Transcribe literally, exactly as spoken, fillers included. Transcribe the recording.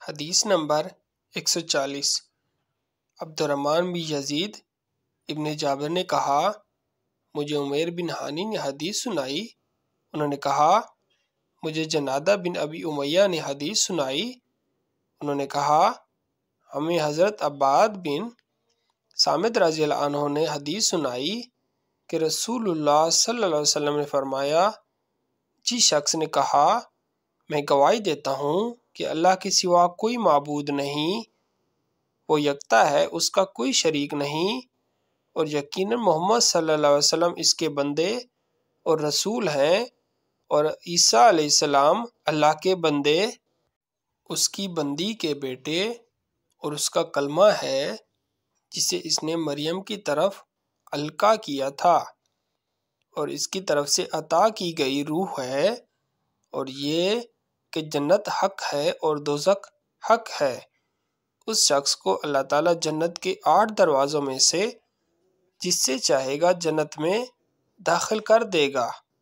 حدیث نمبر ایک سو چالیس۔ عبدالرحمن بن یزید ابن جابر نے کہا، مجھے عمیر بن حانی نے حدیث سنائی۔ انہوں نے کہا، مجھے جنادہ بن ابی امیہ نے حدیث سنائی۔ انہوں نے کہا، ہمیں حضرت عباد بن صامت رضی اللہ عنہ نے حدیث سنائی کہ رسول اللہ صلی اللہ علیہ وسلم نے فرمایا، جس شخص نے کہا، میں گواہی دیتا ہوں کہ اللہ کے سوا کوئی معبود نہیں، وہ یکتا ہے، اس کا کوئی شریک نہیں، اور یقیناً محمد صلی اللہ علیہ وسلم اس کے بندے اور رسول ہیں، اور عیسیٰ علیہ السلام اللہ کے بندے، اس کی بندی کے بیٹے اور اس کا کلمہ ہے جسے اس نے مریم کی طرف القا کیا تھا، اور اس کی طرف سے عطا کی گئی روح ہے، اور یہ کہ جنت حق ہے اور دوزخ حق ہے۔ اس شخص کو اللہ تعالیٰ جنت کے آٹھ دروازوں میں سے جس سے چاہے گا جنت میں داخل کر دے گا۔